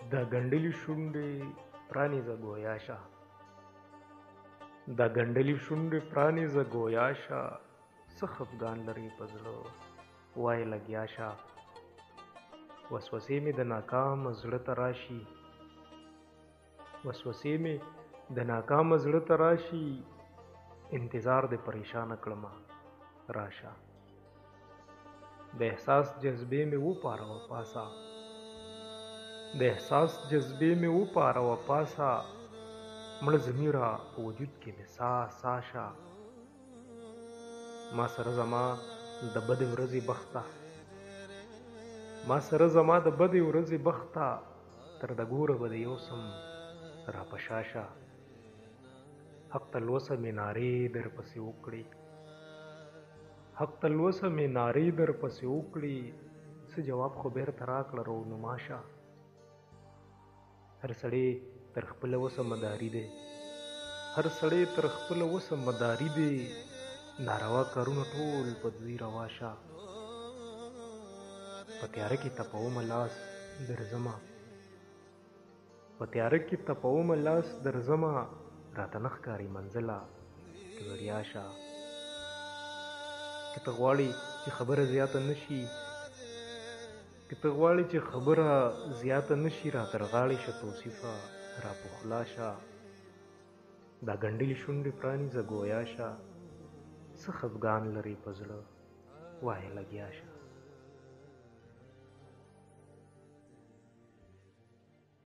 دا ګنډلې شونډې پرانیزه ګویا شه، دا ګنډلې شونډې پرانیزه ګویا شه، څه خفګان لرې په زړه وایې لګیا شه. وسوسې مې د ناکامه زړه ته راشي، وسوسې مې د ناکامه زړه ته راشي، انتظار دې پریشانه کړمه راشه. د احساس جذبې مې وپاروه پاسه، د احساس جذبې مې وپاروه پاسه، مړه ضمیره په وجود کې مې ساه ساه شه. ما سره زما د بدې ورځې بخته، ما سره زما د بدې ورځې بخته، تر د ګوره به د یو سم را په شا شه. حق تلوسه مې نارې در پسې وکړي، حق تلوسه مې نارې در پسې وکړي، څه جواب خو بیرته راکړه رونما شه. هر سړی تر خپله وسه مداري دی، هر سړی تر خپله وسه مداري دی، ناروا کارونه ټول په دوی روا شه. په تیاره کې تپومه لاس درځمه، په تیاره کې تپومه لاس درځمه، راته نه ښکاري منزله که وړیا شه. که ته غواړې چې خبره زیاته نه شي، که ته غواړې چې خبره زیاته نه شي، را تر غاړې شه توصیفه را په خوله شه. دا ګنډلې شونډې پرانیزه ګویا شه، څه خفګان لرې په زړه وایې لګیا شه.